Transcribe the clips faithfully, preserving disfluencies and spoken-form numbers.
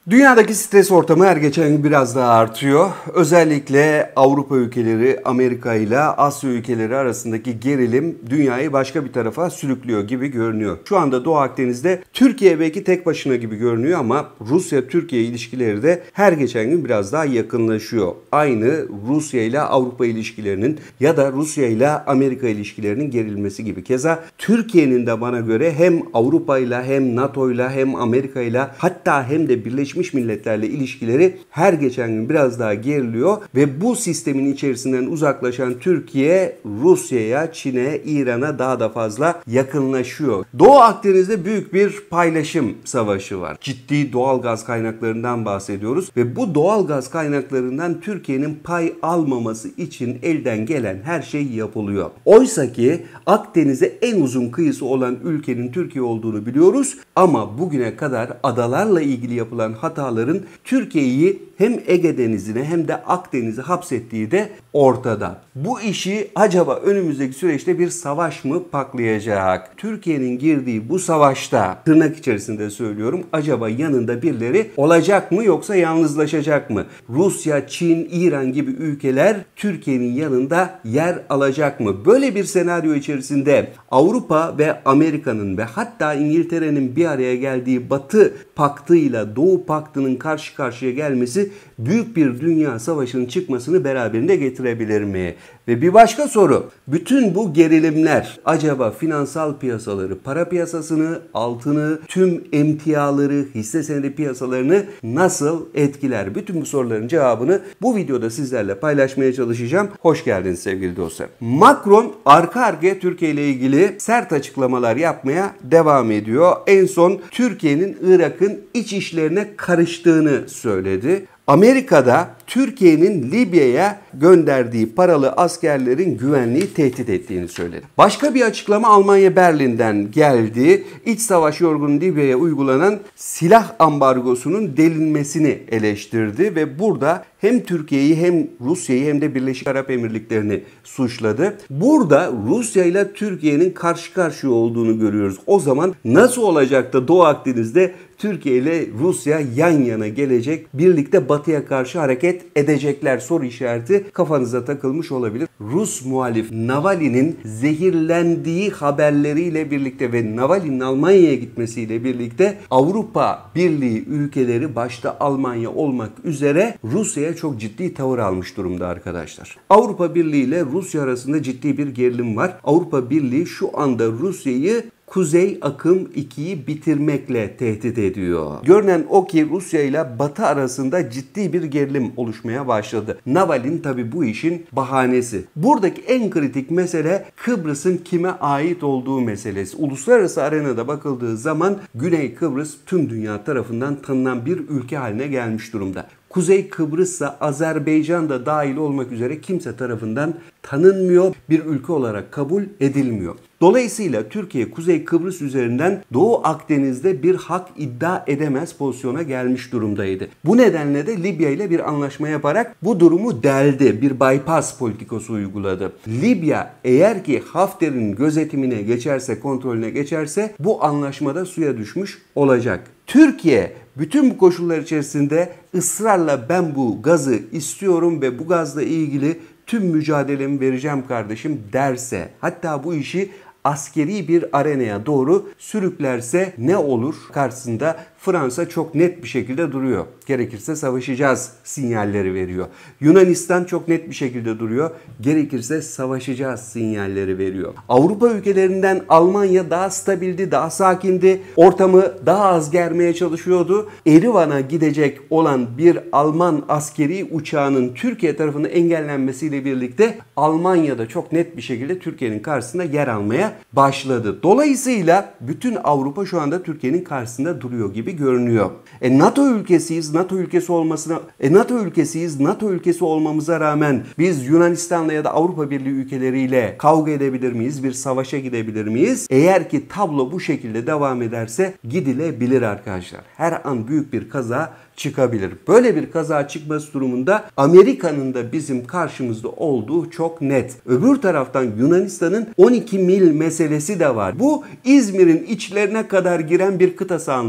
Dünyadaki stres ortamı her geçen gün biraz daha artıyor. Özellikle Avrupa ülkeleri, Amerika ile Asya ülkeleri arasındaki gerilim dünyayı başka bir tarafa sürüklüyor gibi görünüyor. Şu anda Doğu Akdeniz'de Türkiye belki tek başına gibi görünüyor ama Rusya-Türkiye ilişkileri de her geçen gün biraz daha yakınlaşıyor. Aynı Rusya ile Avrupa ilişkilerinin ya da Rusya ile Amerika ilişkilerinin gerilmesi gibi. Keza Türkiye'nin de bana göre hem Avrupa ile hem NATO ile hem Amerika ile hatta hem de Birleşmiş Milletler'le ilişkileri her geçen gün biraz daha geriliyor ve bu sistemin içerisinden uzaklaşan Türkiye Rusya'ya, Çin'e, İran'a daha da fazla yakınlaşıyor. Doğu Akdeniz'de büyük bir paylaşım savaşı var. Ciddi doğal gaz kaynaklarından bahsediyoruz ve bu doğal gaz kaynaklarından Türkiye'nin pay almaması için elden gelen her şey yapılıyor. Oysa ki Akdeniz'e en uzun kıyısı olan ülkenin Türkiye olduğunu biliyoruz ama bugüne kadar adalarla ilgili yapılan hataların Türkiye'yi hem Ege Denizi'ne hem de Akdeniz'e hapsettiği de ortada. Bu işi acaba önümüzdeki süreçte bir savaş mı paklayacak? Türkiye'nin girdiği bu savaşta tırnak içerisinde söylüyorum acaba yanında birileri olacak mı yoksa yalnızlaşacak mı? Rusya, Çin, İran gibi ülkeler Türkiye'nin yanında yer alacak mı? Böyle bir senaryo içerisinde Avrupa ve Amerika'nın ve hatta İngiltere'nin bir araya geldiği Batı paktıyla Doğu paktının karşı karşıya gelmesi büyük bir dünya savaşının çıkmasını beraberinde getirebilir mi? Ve bir başka soru. Bütün bu gerilimler acaba finansal piyasaları, para piyasasını, altını, tüm emtiaları, hisse senedi piyasalarını nasıl etkiler? Bütün bu soruların cevabını bu videoda sizlerle paylaşmaya çalışacağım. Hoş geldiniz sevgili dostlar. Macron arka arkaya Türkiye ile ilgili sert açıklamalar yapmaya devam ediyor. En son Türkiye'nin Irak'ın iç işlerine karıştığını söyledi. Amerika'da Türkiye'nin Libya'ya gönderdiği paralı askerlerin güvenliği tehdit ettiğini söyledi. Başka bir açıklama Almanya Berlin'den geldi. İç savaş yorgunu Libya'ya uygulanan silah ambargosunun delinmesini eleştirdi ve burada hem Türkiye'yi hem Rusya'yı hem de Birleşik Arap Emirlikleri'ni suçladı. Burada Rusya ile Türkiye'nin karşı karşıya olduğunu görüyoruz. O zaman nasıl olacak da Doğu Akdeniz'de Türkiye ile Rusya yan yana gelecek, birlikte Batı'ya karşı hareket edecekler soru işareti kafanıza takılmış olabilir. Rus muhalif Navalny'nin zehirlendiği haberleriyle birlikte ve Navalny'nin Almanya'ya gitmesiyle birlikte Avrupa Birliği ülkeleri başta Almanya olmak üzere Rusya'ya çok ciddi tavır almış durumda arkadaşlar. Avrupa Birliği ile Rusya arasında ciddi bir gerilim var. Avrupa Birliği şu anda Rusya'yı Kuzey Akım ikiyi bitirmekle tehdit ediyor. Görünen o ki Rusya ile Batı arasında ciddi bir gerilim oluşmaya başladı. Navalny tabi bu işin bahanesi. Buradaki en kritik mesele Kıbrıs'ın kime ait olduğu meselesi. Uluslararası arenada bakıldığı zaman Güney Kıbrıs tüm dünya tarafından tanınan bir ülke haline gelmiş durumda. Kuzey Kıbrıs'sa Azerbaycan da dahil olmak üzere kimse tarafından tanınmıyor, bir ülke olarak kabul edilmiyor. Dolayısıyla Türkiye Kuzey Kıbrıs üzerinden Doğu Akdeniz'de bir hak iddia edemez pozisyona gelmiş durumdaydı. Bu nedenle de Libya ile bir anlaşma yaparak bu durumu deldi. Bir bypass politikası uyguladı. Libya eğer ki Hafter'in gözetimine geçerse, kontrolüne geçerse bu anlaşmada suya düşmüş olacak. Türkiye bütün bu koşullar içerisinde ısrarla ben bu gazı istiyorum ve bu gazla ilgili tüm mücadelemi vereceğim kardeşim derse, hatta bu işi askeri bir arenaya doğru sürüklerse ne olur? Karşısında Fransa çok net bir şekilde duruyor. Gerekirse savaşacağız sinyalleri veriyor. Yunanistan çok net bir şekilde duruyor. Gerekirse savaşacağız sinyalleri veriyor. Avrupa ülkelerinden Almanya daha stabildi, daha sakindi. Ortamı daha az germeye çalışıyordu. Erivan'a gidecek olan bir Alman askeri uçağının Türkiye tarafından engellenmesiyle birlikte Almanya'da çok net bir şekilde Türkiye'nin karşısında yer almaya başladı. Dolayısıyla bütün Avrupa şu anda Türkiye'nin karşısında duruyor gibi görünüyor. E NATO ülkesiyiz, NATO ülkesi olmasına, e NATO ülkesiyiz, NATO ülkesi olmamıza rağmen biz Yunanistan'la ya da Avrupa Birliği ülkeleriyle kavga edebilir miyiz? Bir savaşa gidebilir miyiz? Eğer ki tablo bu şekilde devam ederse gidilebilir arkadaşlar. Her an büyük bir kaza çıkabilir. Böyle bir kaza çıkması durumunda Amerika'nın da bizim karşımızda olduğu çok net. Öbür taraftan Yunanistan'ın on iki mil meselesi de var. Bu İzmir'in içlerine kadar giren bir kıta sahanlığı anlamına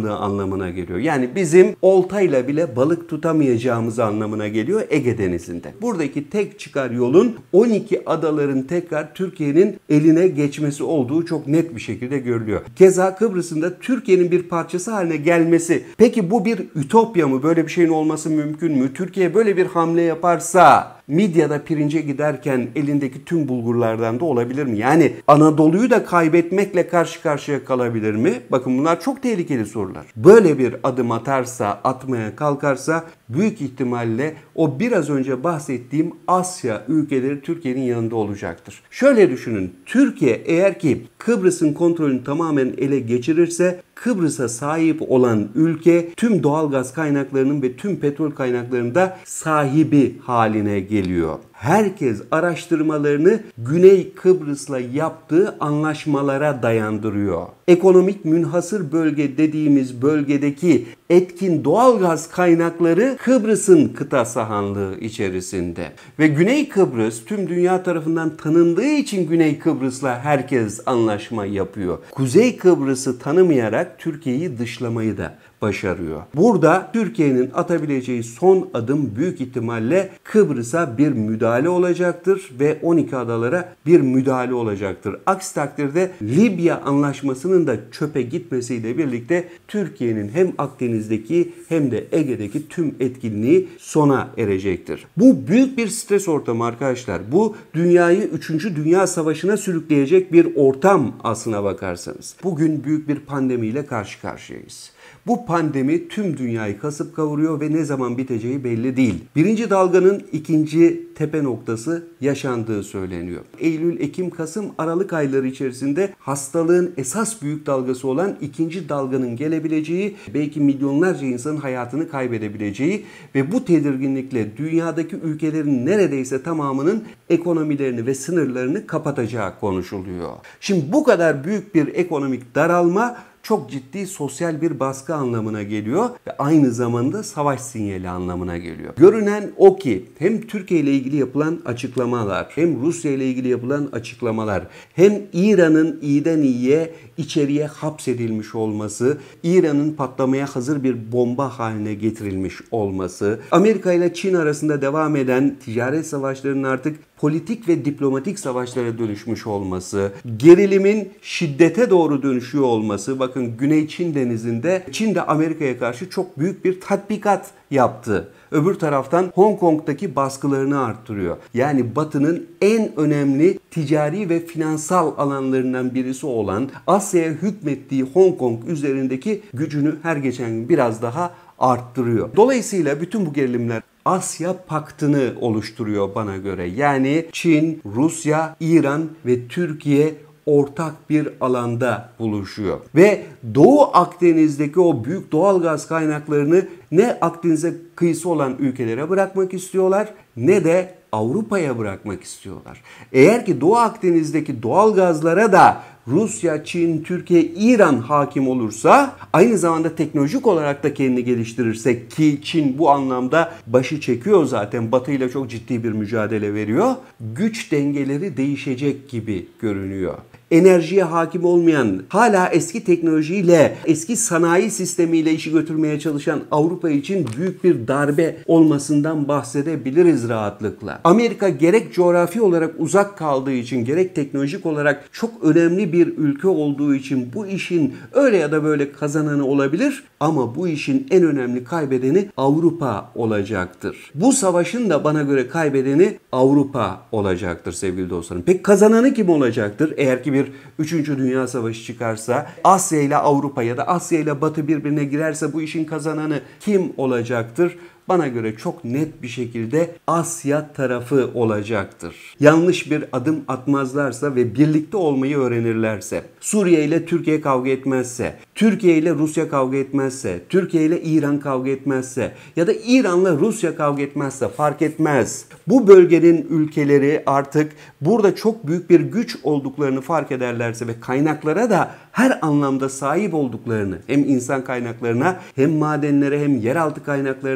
anlamına geliyor. Yani bizim oltayla bile balık tutamayacağımız anlamına geliyor Ege Denizi'nde. Buradaki tek çıkar yolun on iki adaların tekrar Türkiye'nin eline geçmesi olduğu çok net bir şekilde görülüyor. Keza Kıbrıs'ın da Türkiye'nin bir parçası haline gelmesi. Peki bu bir ütopya mı? Böyle bir şeyin olması mümkün mü? Türkiye böyle bir hamle yaparsa Midyat'a pirince giderken elindeki tüm bulgurlardan da olabilir mi? Yani Anadolu'yu da kaybetmekle karşı karşıya kalabilir mi? Bakın bunlar çok tehlikeli sorular. Böyle bir adım atarsa, atmaya kalkarsa büyük ihtimalle o biraz önce bahsettiğim Asya ülkeleri Türkiye'nin yanında olacaktır. Şöyle düşünün. Türkiye eğer ki Kıbrıs'ın kontrolünü tamamen ele geçirirse Kıbrıs'a sahip olan ülke tüm doğalgaz kaynaklarının ve tüm petrol kaynaklarının da sahibi haline geliyor. Herkes araştırmalarını Güney Kıbrıs'la yaptığı anlaşmalara dayandırıyor. Ekonomik münhasır bölge dediğimiz bölgedeki etkin doğalgaz kaynakları Kıbrıs'ın kıta sahanlığı içerisinde. Ve Güney Kıbrıs tüm dünya tarafından tanındığı için Güney Kıbrıs'la herkes anlaşma yapıyor. Kuzey Kıbrıs'ı tanımayarak Türkiye'yi dışlamayı da başarıyor. Burada Türkiye'nin atabileceği son adım büyük ihtimalle Kıbrıs'a bir müdahale olacaktır ve on iki adalara bir müdahale olacaktır. Aksi takdirde Libya anlaşmasının da çöpe gitmesiyle birlikte Türkiye'nin hem Akdeniz'deki hem de Ege'deki tüm etkinliği sona erecektir. Bu büyük bir stres ortamı arkadaşlar. Bu dünyayı üçüncü Dünya Savaşı'na sürükleyecek bir ortam aslına bakarsanız. Bugün büyük bir pandemiyle karşı karşıyayız. Bu pandemi tüm dünyayı kasıp kavuruyor ve ne zaman biteceği belli değil. Birinci dalganın ikinci tepe noktası yaşandığı söyleniyor. Eylül, Ekim, Kasım, Aralık ayları içerisinde hastalığın esas büyük dalgası olan ikinci dalganın gelebileceği, belki milyonlarca insanın hayatını kaybedebileceği ve bu tedirginlikle dünyadaki ülkelerin neredeyse tamamının ekonomilerini ve sınırlarını kapatacağı konuşuluyor. Şimdi bu kadar büyük bir ekonomik daralma çok ciddi sosyal bir baskı anlamına geliyor ve aynı zamanda savaş sinyali anlamına geliyor. Görünen o ki hem Türkiye ile ilgili yapılan açıklamalar, hem Rusya ile ilgili yapılan açıklamalar, hem İran'ın iyiden iyiye içeriye hapsedilmiş olması, İran'ın patlamaya hazır bir bomba haline getirilmiş olması, Amerika ile Çin arasında devam eden ticaret savaşlarının artık politik ve diplomatik savaşlara dönüşmüş olması, gerilimin şiddete doğru dönüşüyor olması, bakın Güney Çin Denizi'nde Çin de Amerika'ya karşı çok büyük bir tatbikat yaptı. Öbür taraftan Hong Kong'daki baskılarını arttırıyor. Yani Batı'nın en önemli ticari ve finansal alanlarından birisi olan Asya'ya hükmettiği Hong Kong üzerindeki gücünü her geçen gün biraz daha arttırıyor. Dolayısıyla bütün bu gerilimler Asya Paktı'nı oluşturuyor bana göre. Yani Çin, Rusya, İran ve Türkiye ortak bir alanda buluşuyor. Ve Doğu Akdeniz'deki o büyük doğalgaz kaynaklarını ne Akdeniz'e kıyısı olan ülkelere bırakmak istiyorlar ne de Avrupa'ya bırakmak istiyorlar. Eğer ki Doğu Akdeniz'deki doğalgazlara da Rusya, Çin, Türkiye, İran hakim olursa, aynı zamanda teknolojik olarak da kendini geliştirirsek ki Çin bu anlamda başı çekiyor zaten, Batı ile çok ciddi bir mücadele veriyor, güç dengeleri değişecek gibi görünüyor. Enerjiye hakim olmayan, hala eski teknolojiyle, eski sanayi sistemiyle işi götürmeye çalışan Avrupa için büyük bir darbe olmasından bahsedebiliriz rahatlıkla. Amerika gerek coğrafi olarak uzak kaldığı için, gerek teknolojik olarak çok önemli bir ülke olduğu için bu işin öyle ya da böyle kazananı olabilir ama bu işin en önemli kaybedeni Avrupa olacaktır. Bu savaşın da bana göre kaybedeni Avrupa olacaktır sevgili dostlarım. Peki kazananı kim olacaktır? Eğer ki bir üçüncü Dünya Savaşı çıkarsa, Asya ile Avrupa ya da Asya ile Batı birbirine girerse bu işin kazananı kim olacaktır? Bana göre çok net bir şekilde Asya tarafı olacaktır. Yanlış bir adım atmazlarsa ve birlikte olmayı öğrenirlerse, Suriye ile Türkiye kavga etmezse, Türkiye ile Rusya kavga etmezse, Türkiye ile İran kavga etmezse ya da İran'la Rusya kavga etmezse fark etmez. Bu bölgenin ülkeleri artık burada çok büyük bir güç olduklarını fark ederlerse ve kaynaklara da her anlamda sahip olduklarını, hem insan kaynaklarına hem madenlere hem yeraltı kaynaklarına hem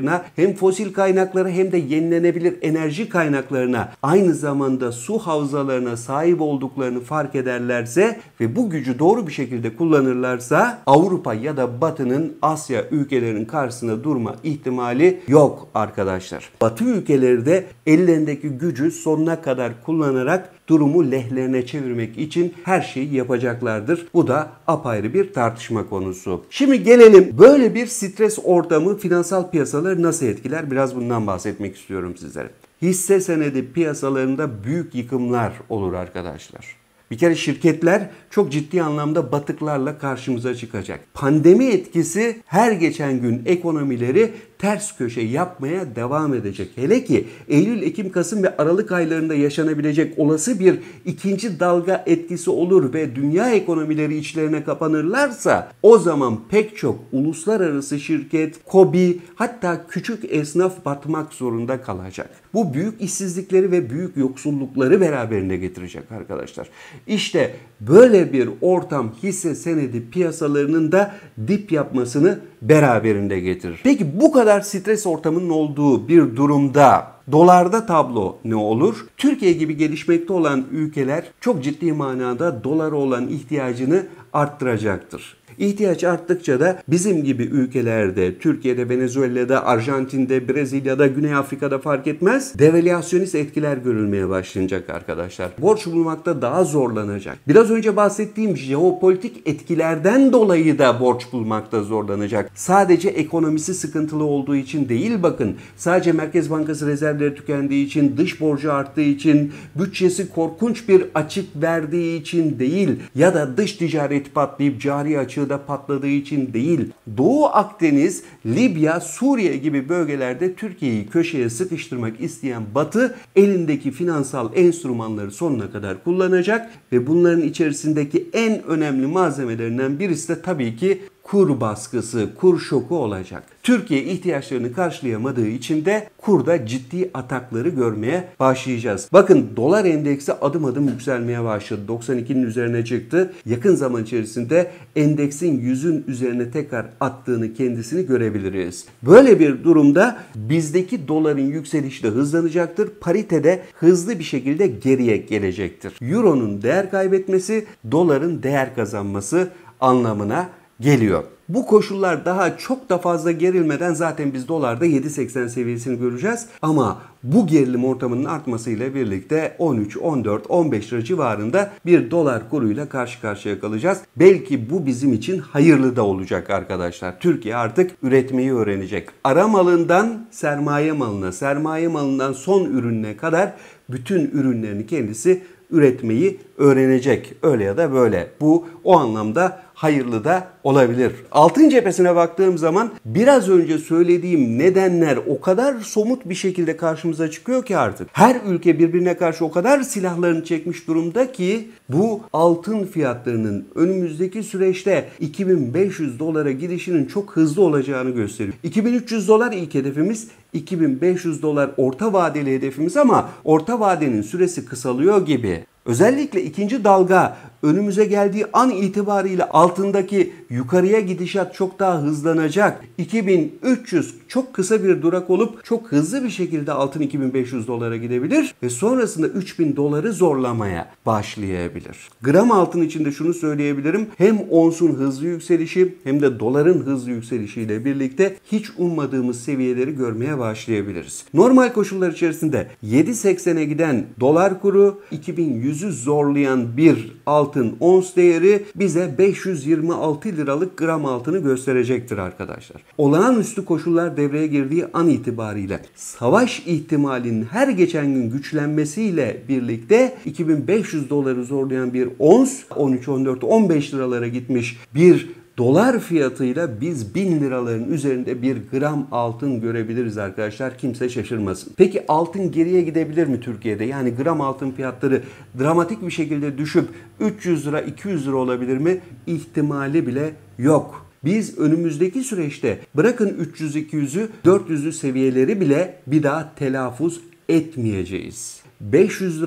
hem fosil kaynakları hem de yenilenebilir enerji kaynaklarına, aynı zamanda su havzalarına sahip olduklarını fark ederlerse ve bu gücü doğru bir şekilde kullanırlarsa Avrupa ya da Batı'nın Asya ülkelerinin karşısında durma ihtimali yok arkadaşlar. Batı ülkeleri de ellerindeki gücü sonuna kadar kullanarak durumu lehlerine çevirmek için her şeyi yapacaklardır. Bu da apayrı bir tartışma konusu. Şimdi gelelim, böyle bir stres ortamı finansal piyasaları nasıl etkiler? Biraz bundan bahsetmek istiyorum sizlere. Hisse senedi piyasalarında büyük yıkımlar olur arkadaşlar. Bir kere şirketler çok ciddi anlamda batıklarla karşımıza çıkacak. Pandemi etkisi her geçen gün ekonomileri ters köşe yapmaya devam edecek. Hele ki Eylül, Ekim, Kasım ve Aralık aylarında yaşanabilecek olası bir ikinci dalga etkisi olur ve dünya ekonomileri içlerine kapanırlarsa o zaman pek çok uluslararası şirket, KOBİ, hatta küçük esnaf batmak zorunda kalacak. Bu büyük işsizlikleri ve büyük yoksullukları beraberinde getirecek arkadaşlar. İşte böyle bir ortam hisse senedi piyasalarının da dip yapmasını beraberinde getirir. Peki bu kadar stres ortamının olduğu bir durumda dolarda tablo ne olur? Türkiye gibi gelişmekte olan ülkeler çok ciddi manada dolara olan ihtiyacını arttıracaktır. İhtiyaç arttıkça da bizim gibi ülkelerde, Türkiye'de, Venezuela'da, Arjantin'de, Brezilya'da, Güney Afrika'da fark etmez, devalüasyonist etkiler görülmeye başlayacak arkadaşlar. Borç bulmakta daha zorlanacak. Biraz önce bahsettiğim jeopolitik etkilerden dolayı da borç bulmakta zorlanacak. Sadece ekonomisi sıkıntılı olduğu için değil bakın. Sadece Merkez Bankası rezervleri tükendiği için, dış borcu arttığı için, bütçesi korkunç bir açık verdiği için değil ya da dış ticareti patlayıp cari açığı da patladığı için değil. Doğu Akdeniz, Libya, Suriye gibi bölgelerde Türkiye'yi köşeye sıkıştırmak isteyen Batı elindeki finansal enstrümanları sonuna kadar kullanacak ve bunların içerisindeki en önemli malzemelerinden birisi de tabii ki kur baskısı, kur şoku olacak. Türkiye ihtiyaçlarını karşılayamadığı için de kurda ciddi atakları görmeye başlayacağız. Bakın dolar endeksi adım adım yükselmeye başladı. doksan ikinin üzerine çıktı. Yakın zaman içerisinde endeksin yüzün üzerine tekrar attığını kendisini görebiliriz. Böyle bir durumda bizdeki doların yükselişi de hızlanacaktır. Parite de hızlı bir şekilde geriye gelecektir. Euro'nun değer kaybetmesi, doların değer kazanması anlamına geliyor. Bu koşullar daha çok da fazla gerilmeden zaten biz dolarda yedi seksen seviyesini göreceğiz. Ama bu gerilim ortamının artmasıyla birlikte on üç, on dört, on beş lira civarında bir dolar kuruyla karşı karşıya kalacağız. Belki bu bizim için hayırlı da olacak arkadaşlar. Türkiye artık üretmeyi öğrenecek. Ara malından sermaye malına, sermaye malından son ürününe kadar bütün ürünlerini kendisi üretmeyi öğrenecek. Öyle ya da böyle. Bu o anlamda hayırlı da olabilir. Altın cephesine baktığım zaman biraz önce söylediğim nedenler o kadar somut bir şekilde karşımıza çıkıyor ki artık. Her ülke birbirine karşı o kadar silahlarını çekmiş durumda ki bu altın fiyatlarının önümüzdeki süreçte iki bin beş yüz dolara gidişinin çok hızlı olacağını gösteriyor. iki bin üç yüz dolar ilk hedefimiz, iki bin beş yüz dolar orta vadeli hedefimiz ama orta vadenin süresi kısalıyor gibi. Özellikle ikinci dalga önümüze geldiği an itibariyle altındaki yukarıya gidişat çok daha hızlanacak. iki bin üç yüz çok kısa bir durak olup çok hızlı bir şekilde altın iki bin beş yüz dolara gidebilir ve sonrasında üç bin doları zorlamaya başlayabilir. Gram altın için de şunu söyleyebilirim. Hem onsun hızlı yükselişi hem de doların hızlı yükselişiyle birlikte hiç ummadığımız seviyeleri görmeye başlayabiliriz. Normal koşullar içerisinde yedi seksene giden dolar kuru, iki bin yüzü zorlayan bir altın ons değeri bize beş yüz yirmi altı liralık gram altını gösterecektir arkadaşlar. Olağanüstü koşullar devreye girdiği an itibariyle savaş ihtimalinin her geçen gün güçlenmesiyle birlikte iki bin beş yüz doları zorlayan bir ons on üç, on dört, on beş liralara gitmiş bir dolar fiyatıyla biz bin liraların üzerinde bir gram altın görebiliriz arkadaşlar. Kimse şaşırmasın. Peki altın geriye gidebilir mi Türkiye'de? Yani gram altın fiyatları dramatik bir şekilde düşüp üç yüz lira, iki yüz lira olabilir mi? İhtimali bile yok. Biz önümüzdeki süreçte bırakın üç yüz iki yüzü, dört yüzlü seviyeleri bile bir daha telaffuz etmeyeceğiz. beş yüz lira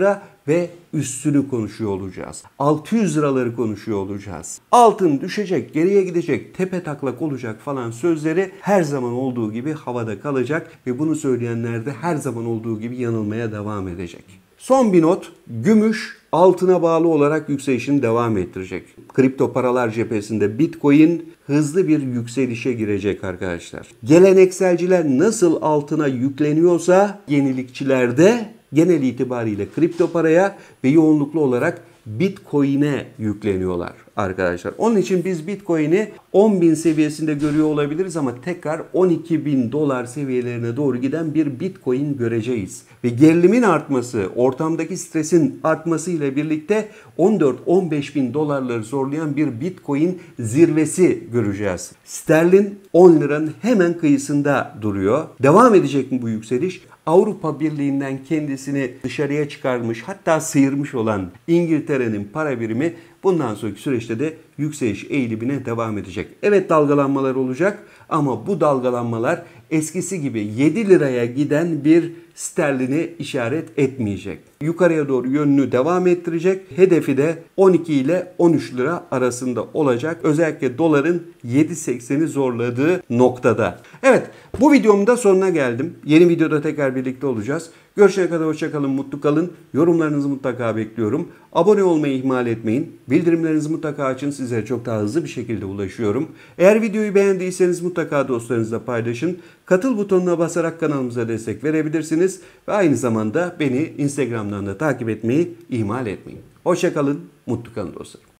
ve üstünü konuşuyor olacağız. altı yüz liraları konuşuyor olacağız. Altın düşecek, geriye gidecek, tepe taklak olacak falan sözleri her zaman olduğu gibi havada kalacak ve bunu söyleyenler de her zaman olduğu gibi yanılmaya devam edecek. Son bir not, gümüş altına bağlı olarak yükselişini devam ettirecek. Kripto paralar cephesinde Bitcoin hızlı bir yükselişe girecek arkadaşlar. Gelenekselciler nasıl altına yükleniyorsa yenilikçiler de genel itibariyle kripto paraya ve yoğunluklu olarak Bitcoin'e yükleniyorlar arkadaşlar. Onun için biz Bitcoin'i on bin seviyesinde görüyor olabiliriz ama tekrar on iki bin dolar seviyelerine doğru giden bir Bitcoin göreceğiz. Ve gerilimin artması, ortamdaki stresin artması ile birlikte on dört on beş bin dolarları zorlayan bir Bitcoin zirvesi göreceğiz. Sterlin on liranın hemen kıyısında duruyor. Devam edecek mi bu yükseliş? Avrupa Birliği'nden kendisini dışarıya çıkarmış, hatta sıyırmış olan İngiltere'nin para birimi bundan sonraki süreçte de yükseliş eğilimine devam edecek. Evet, dalgalanmalar olacak ama bu dalgalanmalar eskisi gibi yedi liraya giden bir sterlini işaret etmeyecek. Yukarıya doğru yönünü devam ettirecek. Hedefi de on iki ile on üç lira arasında olacak. Özellikle doların yedi sekseni zorladığı noktada. Evet, bu videomun da sonuna geldim. Yeni videoda tekrar birlikte olacağız. Görüşene kadar hoşça kalın, mutlu kalın. Yorumlarınızı mutlaka bekliyorum. Abone olmayı ihmal etmeyin. Bildirimlerinizi mutlaka açın. Sizlere çok daha hızlı bir şekilde ulaşıyorum. Eğer videoyu beğendiyseniz mutlaka dostlarınızla paylaşın. Katıl butonuna basarak kanalımıza destek verebilirsiniz. Ve aynı zamanda beni Instagram'dan da takip etmeyi ihmal etmeyin. Hoşça kalın, mutlu kalın dostlarım.